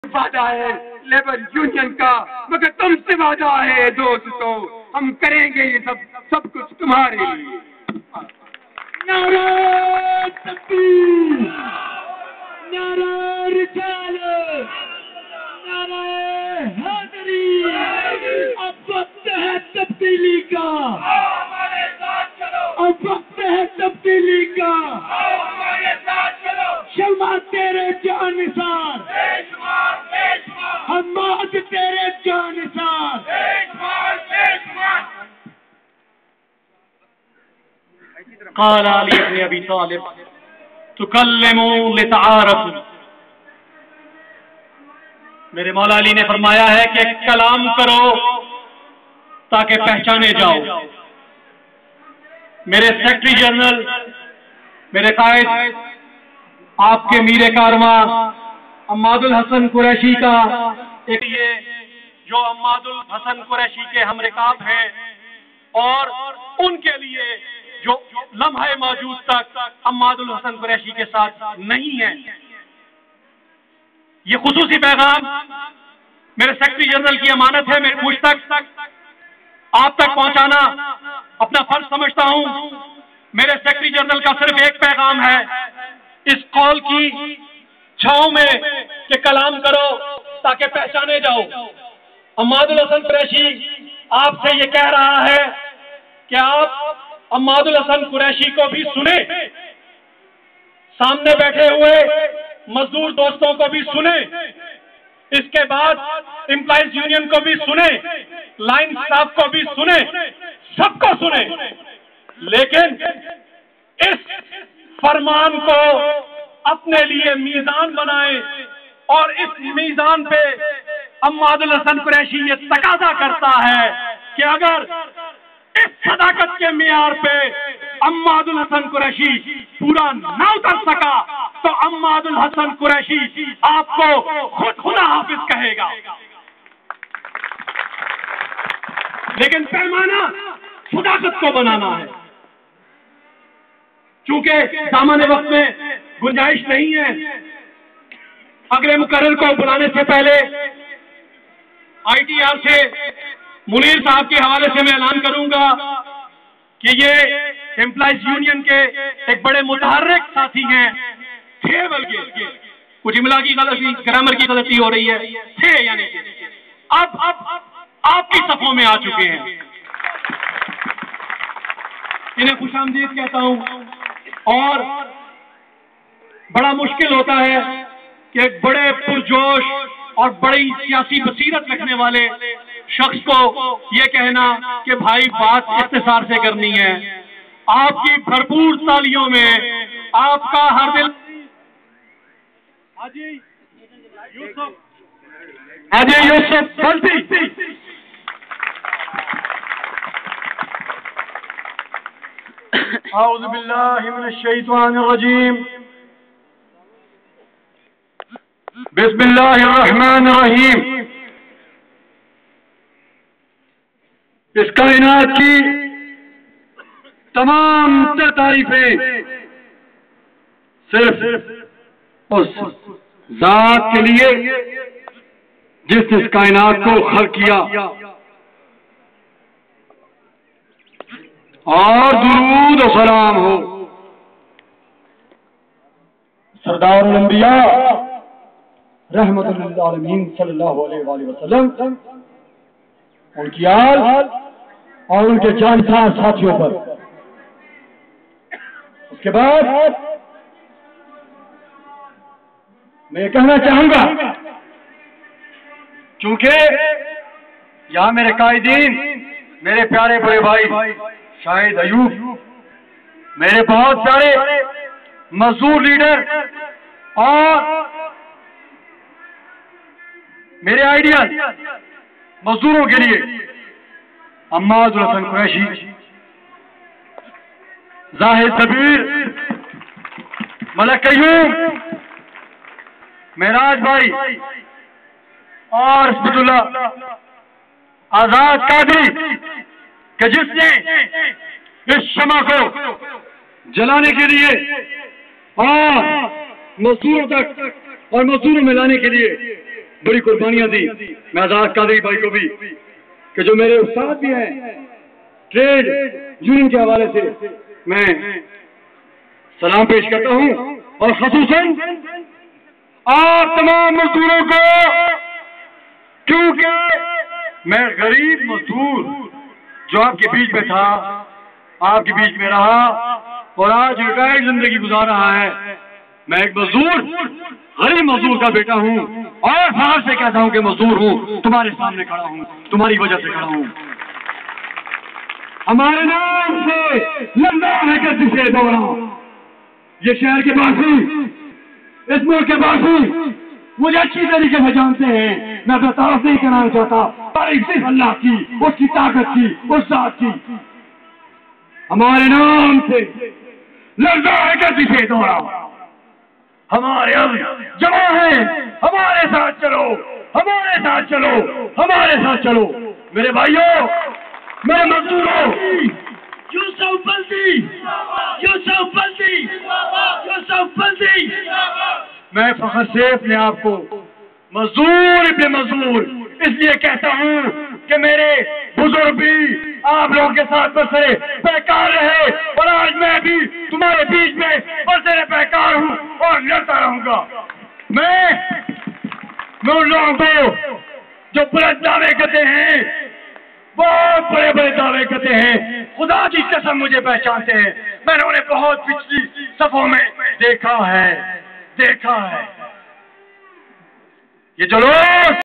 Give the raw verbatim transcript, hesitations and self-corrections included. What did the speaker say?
وعدہ ہے labour union کا، مگر تم سے وعدہ ہے دوستو، ہم کریں گے یہ سب سب کچھ تمہارے لیے۔ نعرہ تکبیر، نعرہ رسالت، نعرہ حیدری، اب وقت ہے تبدیلی کا، اب وقت ہے تبدیلی کا، شمع تیرے جان نثار، حماد تیرے جان نثار۔ قال علی بن ابی طالب تکلموا لتعارفوا، میرے مولا علی نے فرمایا ہے کہ کلام کرو تاکہ پہچانے جاؤ۔ میرے سیکرٹری جنرل، میرے قائد، آپ کے میر کارواں عماد الحسن قریشی کا ایک یہ جو عماد الحسن قریشی کے ہم رکاب ہیں اور ان کے لیے جو لمحہ موجود تک عماد الحسن قریشی کے ساتھ نہیں ہے، یہ خصوصی پیغام میرے سیکرٹری جنرل کی امانت ہے، میرے مجھ تک آپ تک پہنچانا اپنا فرض سمجھتا ہوں۔ میرے سیکرٹری جنرل کا صرف ایک پیغام ہے اس قول کی چھاؤں میں کہ کلام کرو تاکہ پہچانے جاؤ۔ عماد الحسن قریشی آپ سے یہ کہہ رہا ہے کہ آپ عماد الحسن قریشی کو بھی سنیں، سامنے بیٹھے ہوئے مزدور دوستوں کو بھی سنیں، اس کے بعد امپلائیز یونین کو بھی سنیں، لائن سٹاف کو بھی سنیں، سب کو سنیں، لیکن اس فرمان کو اپنے لیے میزان بنائیں اور اس میزان پہ عماد الحسن قریشی یہ تقاضا کرتا ہے کہ اگر اس صداقت کے معیار پہ عماد الحسن قریشی پورا نہ اتر سکا تو عماد الحسن قریشی آپ کو خود خدا حافظ کہے گا، لیکن پیمانہ صداقت کو بنانا ہے۔ چونکہ دامن وقت میں گنجائش نہیں ہے، اگلے مقرر کو بلانے سے پہلے آئی ٹی آر سے منیر صاحب کے حوالے سے میں اعلان کروں گا کہ یہ امپلائیز یونین کے ایک بڑے متحرک ساتھی ہیں، تھے بلکہ کچھ املا کی غلطی، گرامر کی غلطی ہو رہی ہے، تھے یعنی اب اب آپ کی صفوں میں آ چکے ہیں، انہیں خوش آمدید کہتا ہوں۔ اور بڑا مشکل ہوتا ہے کہ ایک بڑے پرجوش اور بڑی سیاسی بصیرت رکھنے والے شخص کو یہ کہنا کہ بھائی بات اختصار سے کرنی ہے۔ آپ کی بھرپور تالیوں میں آپ کا ہر دل حاجی یوسف حاجی یوسف بلدی اعوذ باللہ من الشیطان الرجیم، بسم اللہ الرحمن الرحیم۔ اس کائنات کی تمام تر تعریفیں صرف اس ذات کے لیے جس نے اس کائنات کو خلق کیا، اور درود و سلام ہو سردار الانبیاء رحمت للعالمین صلی اللہ علیہ وآلہ وسلم، ان کی آل اور ان کے جانسار ساتھیوں پر۔ اس کے بعد میں یہ کہنا چاہوں گا، چونکہ یہاں میرے قائدین، میرے پیارے بڑے بھائی شاہد ایوب، میرے بہت سارے مزدور لیڈر اور میرے آئیڈیل مزدوروں کے لیے عماد الحسن قریشی، زاہد کبیر، ملک ایوب، معراج بھائی اور اسمت اللہ آزاد قادری، کہ جس نے اس شمع کو جلانے کے لیے اور مزدوروں تک اور مزدوروں میں لانے کے لیے بڑی قربانیاں دی. میں آزاد قادری بھائی کو بھی کہ جو میرے استاد بھی ہیں ٹریڈ یونین کے حوالے سے میں سلام پیش کرتا ہوں، اور خصوصاً آپ تمام مزدوروں کو، کیونکہ میں غریب مزدور جو آپ کے بیچ میں تھا، آپ کے بیچ میں رہا اور آج ریٹائرڈ زندگی گزار رہا ہے. میں ایک مزدور، غریب مزدور کا بیٹا ہوں اور فخر سے کہتا ہوں کہ مزدور ہوں، تمہارے سامنے کھڑا ہوں، تمہاری وجہ سے کھڑا ہوں. ہمارے نام سے لمبا ہے کہ جسے دوڑا، یہ شہر کے باسی، اس ملک کے باسی مجھے اچھی طریقے سے جانتے ہیں. میں اپنا تعارف نہیں کرانا چاہتا، تعریف صرف اللہ کی، اس کی طاقت کی، اس ذات کی. ہمارے نام سے لمبا ہے کہ جسے دوڑا، ہمارے اب جمع ہیں، ہمارے ساتھ چلو، ہمارے ساتھ چلو، ہمارے ساتھ چلو. میرے بھائیوں، میرے مزدوروں، یوسف بلدی، یوسف بلدی، یوسف بلدی. میں فخر سیف نے آپ کو مزدور ابن مزدور اس لیے کہتا ہوں کہ میرے بزرگ بھی آپ لوگوں کے ساتھ برسرے پیکار رہے، اور آج میں بھی تمہارے بیچ میں برسرے پیکار ہوں اور لڑتا رہوں گا. میں میں ان لوگوں کو جو بلند دعوے کرتے ہیں، بہت بڑے بڑے دعوے کرتے ہیں، خدا کی قسم مجھے پہچانتے ہیں. میں نے انہیں بہت پچھلی صفوں میں دیکھا ہے دیکھا ہے. یہ جو لوگ